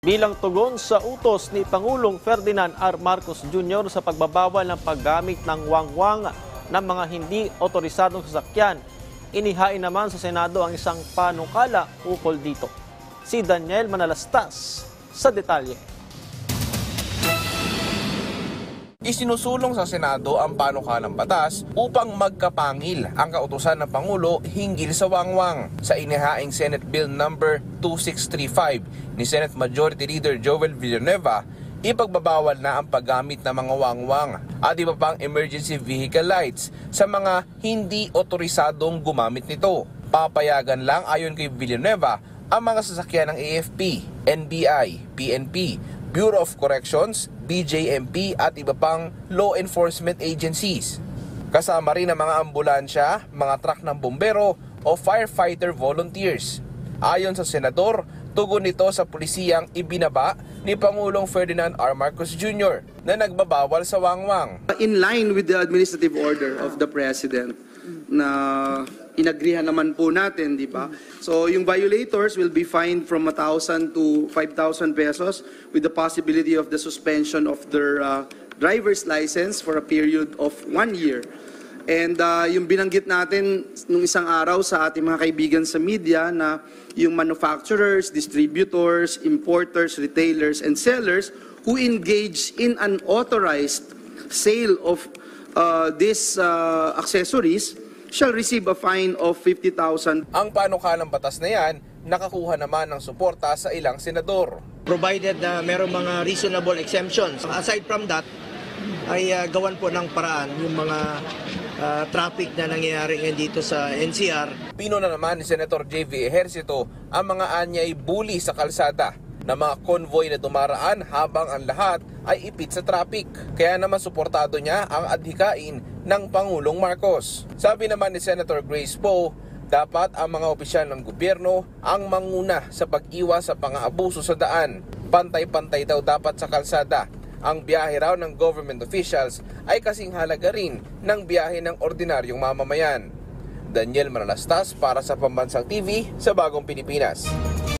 bilang tugon sa utos ni Pangulong Ferdinand R. Marcos Jr. sa pagbabawal ng paggamit ng wangwang ng mga hindi otorisadong sasakyan. Inihain naman sa Senado ang isang panukala ukol dito. Si Daniel Manalastas sa detalye. Isinusulong sa Senado ang panukalang batas upang magkapangil ang kautusan ng Pangulo hinggil sa wangwang. Sa inihaing Senate Bill number 2635 ni Senate Majority Leader Joel Villanueva, ipagbabawal na ang paggamit ng mga wangwang at iba pang emergency vehicle lights sa mga hindi otorisadong gumamit nito. Papayagan lang ayon kay Villanueva ang mga sasakyan ng AFP, NBI, PNP, Bureau of Corrections, BJMP at iba pang law enforcement agencies. Kasama rin ang mga ambulansya, mga truck ng bombero o firefighter volunteers. Ayon sa Senador, tugon nito sa pulisiyang ibinaba ni Pangulong Ferdinand R. Marcos Jr. na nagbabawal sa wangwang. In line with the administrative order of the President na inagrihan naman po natin, di ba? So yung violators will be fined from 1,000 to 5,000 pesos with the possibility of the suspension of their driver's license for a period of 1 year. And yung binanggit natin nung isang araw sa ating mga kaibigan sa media na yung manufacturers, distributors, importers, retailers, and sellers who engage in unauthorized sale of these accessories shall receive a fine of 50,000. Ang panukalang batas na yan, nakakuha naman ng suporta sa ilang senador. Provided na merong mga reasonable exemptions. Aside from that, ay gawan po ng paraan yung mga traffic na nangyayari ngayon dito sa NCR. Pinuna naman ni Senator J.V. Ejercito ang mga anyay bully sa kalsada na mga convoy na dumaraan habang ang lahat ay ipit sa traffic. Kaya naman suportado niya ang adhikain ng Pangulong Marcos. Sabi naman ni Senator Grace Poe, dapat ang mga opisyal ng gobyerno ang manguna sa pag-iwas sa pang-aabuso sa daan. Pantay-pantay daw dapat sa kalsada. Ang biyahe raw ng government officials ay kasing halaga rin ng biyahe ng ordinaryong mamamayan. Daniel Manalastas para sa Pambansang TV sa Bagong Pilipinas.